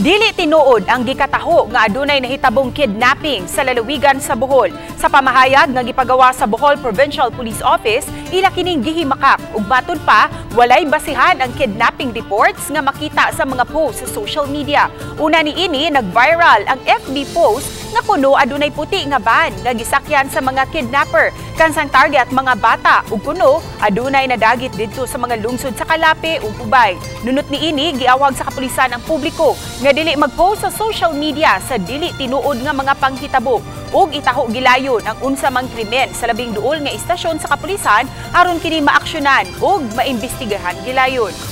Dili tinuod ang gikataho nga adunay nahitabong kidnapping sa lalawigan sa Bohol. Sa pamahayag nga gipagawa sa Bohol Provincial Police Office, ila kining gihimakak ug matud pa walay basihan ang kidnapping reports nga makita sa mga post sa social media. Una niini nag-viral ang FB post nga kuno adunay puti nga van nga gisakyan sa mga kidnapper. Kansang target mga bata ug kuno adunay nadagit didto sa mga lungsod sa Calape ug Ubay. Nunot niini giawag sa kapulisan ang publiko nga dili mag-post sa social media sa dili tinuod nga mga panghitabo ug itaho gilayon ang unsa mang krimen sa labing duol nga istasyon sa kapulisan aron kini maaksyonan ug maimbestigahan gilayon.